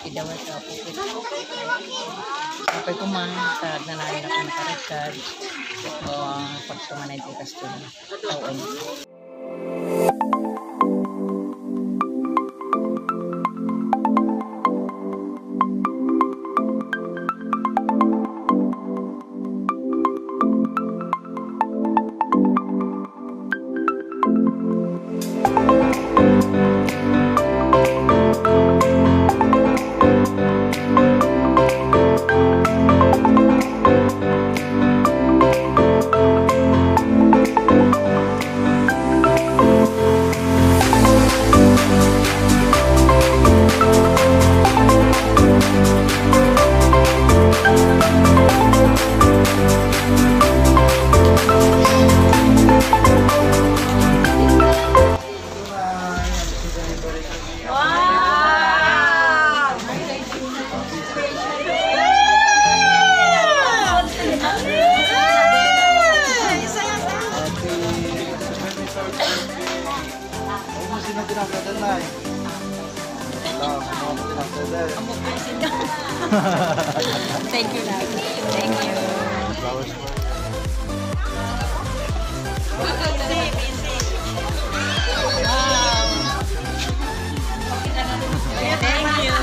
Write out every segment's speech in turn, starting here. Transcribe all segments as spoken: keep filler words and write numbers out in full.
daw sa pupit. Kapag kumahan, tag na namin ako nakarekad. Ito ang pagsumanay dito sa taon. Thank you, Lord. Thank you. Thank you.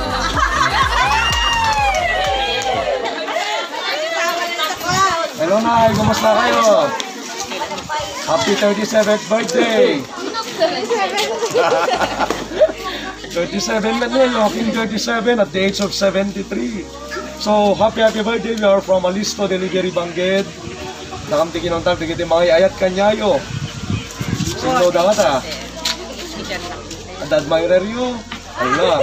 Hello, Nay. Kumusta kayo? Happy thirty-seventh birthday! thirty-seven na din, walking thirty-seven at the age of seventy-three. So, happy happy birthday, we are from Alisto Delivery Bangged. Nakamtigin ng tag, tigiti mga ayat kanyayo. Sindo da ka ta? And admirer you? Allah.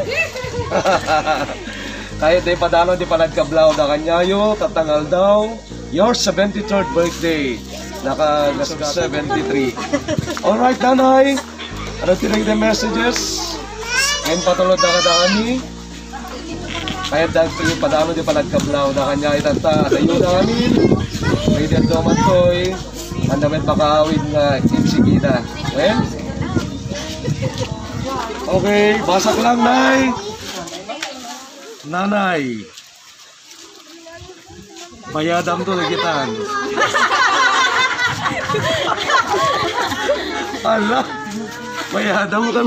Kahit di padano, di pa nagkablaw da kanyayo, tatangal daw. Your seventy-third birthday. Naka seventy-three. Alright, Nanay. Ano tinag the messages? Ngayon patulod na kada kami. Kaya dahil padano di pa nagkablaw na kanya itanta. Tayo na kami. May dito matoy. Ang damit makawid na insigida. Well? Okay, basak lang, Nay. Nanay. Bayadam to nagitan. Ala. Bayadam kan.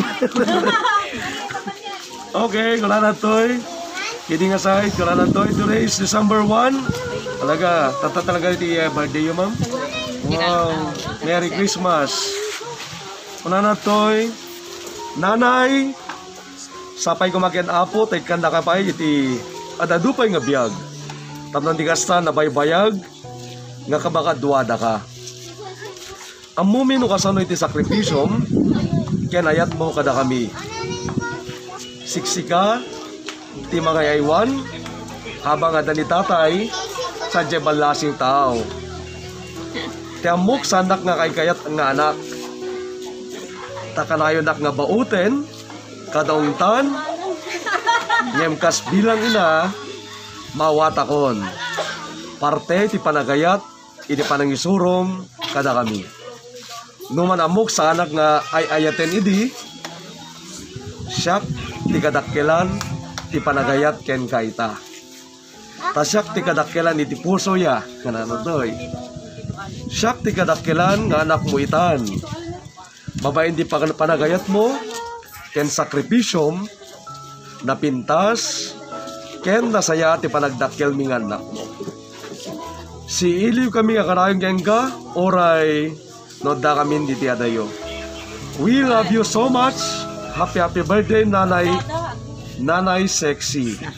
Okay, wala na toy. Kidding aside, wala na toy. Today is December first. Talaga, tata talaga iti uh, birthday yun, ma'am. Wow, Merry Christmas. Wala na toy. Nanay, sapay ko magyan apo, tay kanda ka pa iti adadupay nga biyag. Tapos di kasta na baybayag, nga kabaka duwada ka. Ang mumino kasano iti sakripisyom, kenayat mo kada kami. Siksika, ti mga yaywan, habang ada ni tatay, sa jebalasing tao. Ti amok sanak nga kay kayat nga anak. Takanayon nak nga bauten, kadaungtan, ngemkas bilang ina, mawatakon. Parte ti panagayat, iti panangisurom, kada kami. Numan amok sa anak nga ay ayaten idi, siyak ti kadakkelan, ti panagayat ken kaita. Tasyak ti kadakkelan iti puso ya, kanano doy. Siyak ti kadakkelan nga anak mo itan. Babaen di panagayat mo, ken sakripisyom, napintas, ken nasaya ti panagdakkel mingan anak mo. Si iliw kami nga karayong gengga, oray, nodda kami di ti adayo. We love you so much. Happy happy birthday, Nanay. Nanay Sexy. Thank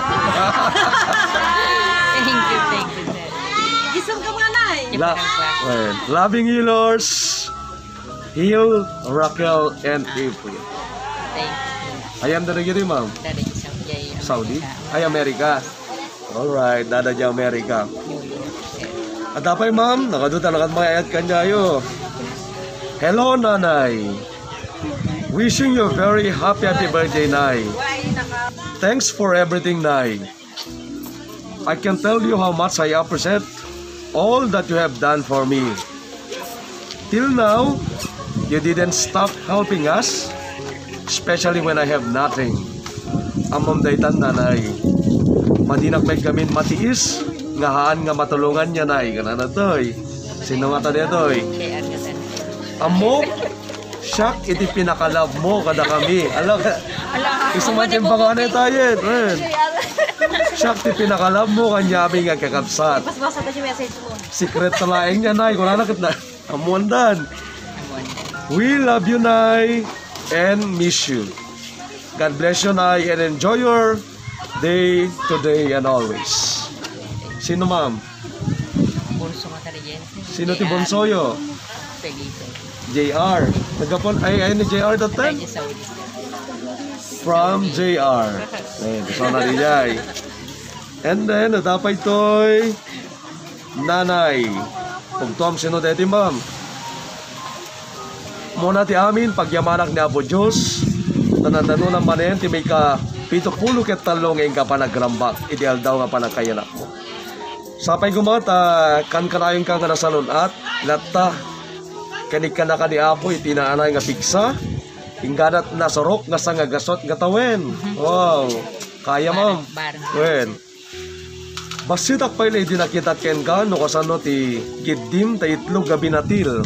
you, thank you, sir. Isang ka mga nay. La well, loving you, Lors. Hill, Raquel, and April. Thank you. Ayam dada gitu, ma'am? Dari Saudi. Saudi? Ay, Amerika. Alright, dada dyan Amerika. At tapay, ma'am, nakaduta nakat mga ayat kanyayo. Hello, Nanay. Wishing you a very happy, happy birthday, Nay. Thanks for everything, Nay. I can tell you how much I appreciate all that you have done for me. Till now, you didn't stop helping us, especially when I have nothing. amam daytan nanay. Madinak may gamin matiis, nga haan nga matulungan niya nay. Ganana toy. Sino nga tadi toy? Kaya nga tan. Amo, siyak iti pinakalab mo kada kami. Alam ka, isumatin pa ka na tayo. Siyak iti pinakalab mo kanyami nga kakabsat. Mas basa ba yung message mo? Secret sa laing niya, Nay. Kung nanakit na, amuandan. We love you, Nay, and miss you. God bless you, Nay, and enjoy your day, today, and always. Sino, ma'am? Bunso nga tadi Jen. Sino ti Bonsoyo? Pelito. J R. Nagkapon, ay, ay, ni J R datan? Kaya sa ulis. From J R. Ayun, gusto na rin jay. And then, natapay to'y nanay. Pagtuam sino deti, ma'am? Muna ti amin, pagyamanak ni Apo Diyos, tanandano ng manen, ti may ka pito pulo ket talo ngayon ka pa nagrambak, ideal daw nga pa nagkayanak mo. Sapay gumata, kan kanayon ka nga nasalon at, lata, kanig ka na ka ni Apo, itinaanay nga pigsa, ingganat na sorok nga sa nga gasot nga tawen. Wow, kaya ma'am. Barang. Wen. Basitak pa ilay dinakita ken ka no kasano ti gidim ta itlog gabi natil.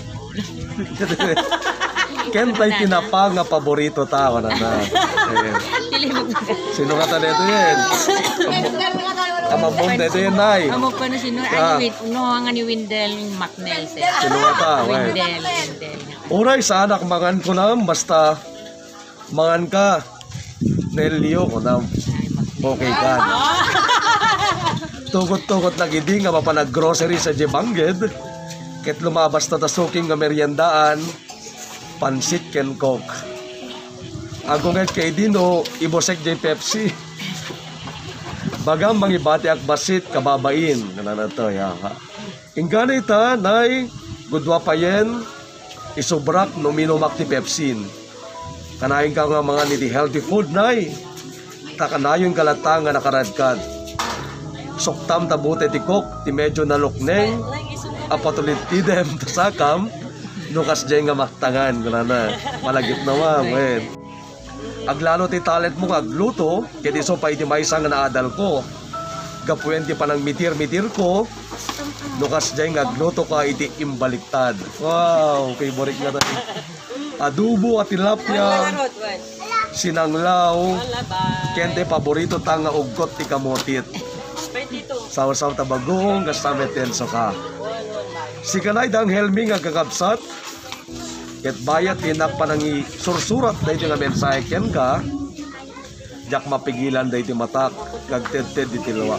Ken tay tinapa nga paborito ta na na. Ayan. Sino ka ta neto yen? Kamambom neto yen nay. Amo pa no sino Ah. ani win no nga ni Windel Macnel sir. Sino ka ta? Wen. Windel, Windel. Uray sa anak mangan ko lang basta mangan ka. Nelio ko na okay ka. Tugot-tugot na gidi nga mapanag-grocery sa Jebangged. Ket lumabas na tasuking nga meryendaan, pansit ken coke. Ako nga kay Dino, ibosek jay Pepsi. Bagang mangibati ak basit kababain. Ganana to, yaha. Ingana ita, nay, gudwa pa yen, isubrak no minumak ti Pepsin. Kanayin ka nga mga niti healthy food, nay. Takanayon kalata nga nakaradkad. Soktam tabute ti kok, ti medyo nalukneng, apatulit ti dem, tasakam, nukas dyan nga maktangan, ganana, malagit na ma'am, wen. Aglalo ti talent mo nga agluto, kaya iso pa iti maysa nga naadal ko, gapuyen ti panang mitir-mitir ko, nukas dyan nga agluto ka iti imbaliktad. Wow, favorite nga tayo. Adobo at tilapia, sinanglaw, kente paborito ta nga ugot ti kamotit. Saw-saw tabagong kastamet ten so ka. Si kanay dang helmi nga kakabsat. Ket bayat tinak panangi sursurat dahito nga mensahe ken ka. Jak mapigilan dahito matak kag ted-ted di tilawak.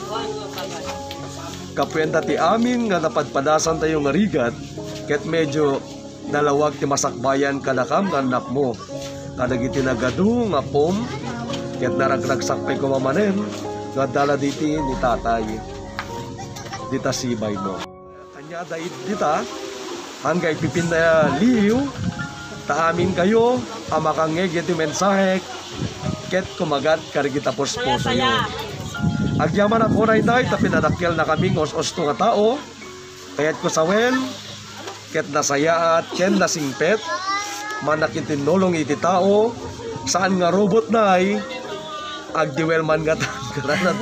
Kapwenta ti amin nga napadpadasan tayo nga rigat. Ket medyo nalawag ti masakbayan kadakam nga anak mo. Kadagiti nagadu nga pom. Ket naragragsakpay ko mamanen. Gadala diti ni tatay. Dita sibay mo. Kanya dait dita. Hanggang ipipinda liw. Ta amin kayo. Amakangeg iti mensahe. Ket kumagat karigita posposo yo. Agyaman ako na inday. Tapinadakkel na kaming os-osto nga tao. Kayat ko sawen. Ket nasayaat. Ken nasingpet. Manakintinolong iti tao. Saan nga robot na ay. Agdiwel man nga tangkaran.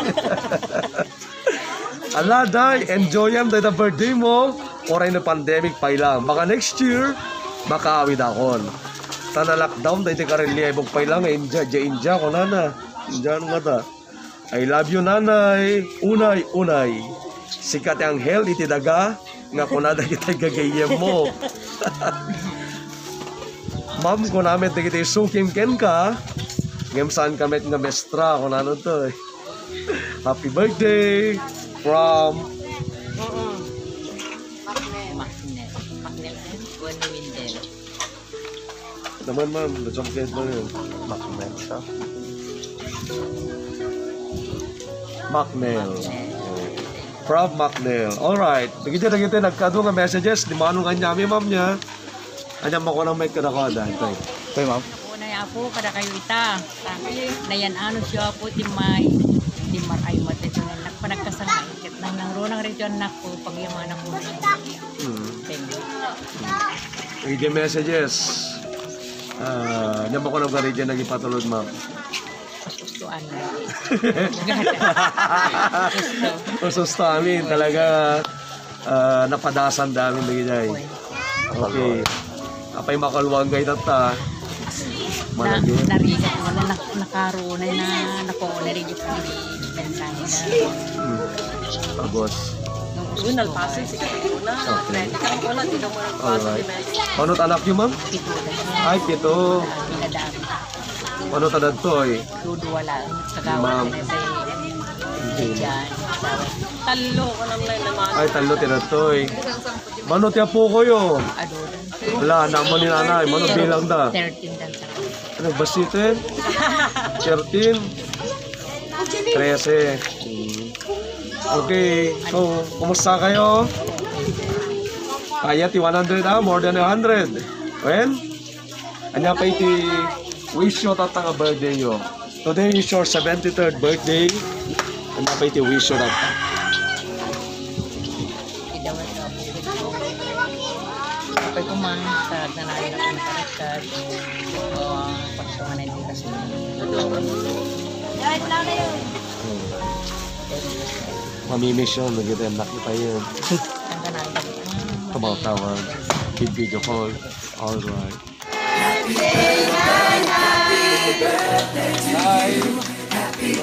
Aladay, enjoy am the birthday mo. Oray na pandemic pa ilang. Baka next year, makaawid akon. Tana lockdown, dahil ti karelyebog pa ilang. Inja, ja inja ko nana. Inja nga ta. I love you nanay. Unay, unay. Sikat ang hell iti daga. Nga kunada kita gagayem mo. Ma'am, kung namin kita sukim ken ka. Ngem saan kami nga mestra kung ano to eh. Happy birthday from Macnel. Macnel sir. Buwan ni Windel. naman ma'am, nasangkit mo yun. Macnel siya. Macnel. From Macnel. Alright. Bigyan na kita nagkado nga messages. Di manong kanyami ma'am niya. Kanyang mo ko ng mic kanakoda. Ito Ito ma'am. Apo kada kayo ita. Nayan ano siya po timay. Timar ay matito na nakpanagkasangay. Ket nang nang ronang region nako pagyaman ako. Hmm. Thank you. Bigyan messages. Ah, uh, naman ko ng region naging patulod ma'am. Gustuan. Usos namin talaga ah, napadasan dami bigay. Okay. Apay makalwang gay tata. Na, Malagi. narigat mo na nak- nakaroon na na nako na rin yung mensahe na Hmm. Agos. nung Uy, nalpasin si Katrina. Okay. Kaya wala, di na mo nalpasin. Alright. Manot anak niyo, ma'am? pito Ay, pito. pinadami. Manot anak to eh. Dudu wala. Ma'am. Kagawa na sa dyan. Talo ko lang lang naman. Ay, talo tinatoy. Manot ya po kayo. Adoran. Wala, naman ni nanay. Manot bilang da. thirteen dan sa Ano, basitin? thirteen. thirteen. Hmm. Okay. So, kumusta kayo? Kaya ti one hundred ah, more than one hundred. Well, anya pa iti wish yo tata nga birthday yo. Today is your seventy-third birthday. Anya pa iti wish yo tata. idawat sa bukid ko. Kapag kuman sa nanahin na kong karikat. O pagsungan na hindi kasi. Kahit lang na yun. Mamimiss yun, nag-renak niyo pa yun. Ang kanahin. Tumawag-tawag, big video call. Alright. Hi!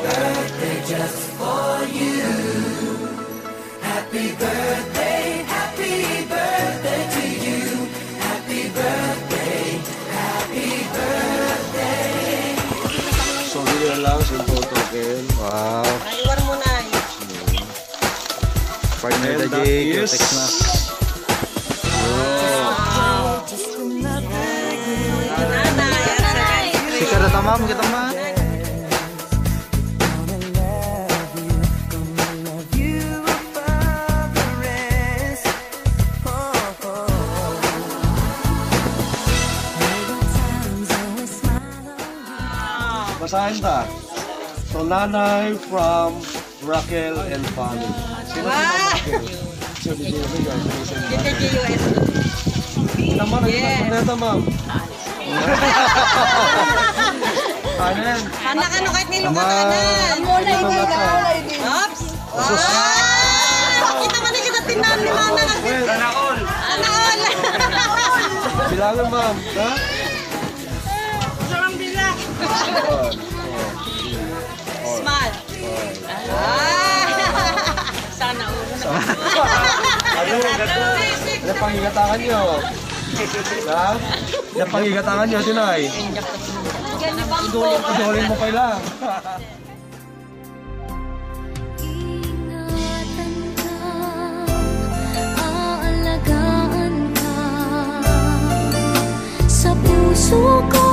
So, hindi na lang, simple token. Wow. Naiwan mo na. Partner And na that Jake, is- text na. Nanay. Si Karata ma'am, kita ma. Basahin ta. So, nanay from Raquel and Fanny. Sino si Ma'am Raquel? Sino si Jimmy guys? Sino si Ma'am? Kita G U S. Naman, Yes. nagtatanong neta, ma'am. Ano yan? Anak ano kahit Ama, nilungakanan. ito na to. Ops. Ah! Kita man na kita tinan ni Mana. Wait, Anaol. bilangan, ma'am. Ha? Sarang bilang. One. Smart. Ah! Sana ulo na. Ano? Ano pangigatangan nyo? Ha? Ano pangigatangan nyo, Tinay? Idolin mo pa lang. Ingatan ka, aalagaan ka, sa puso ko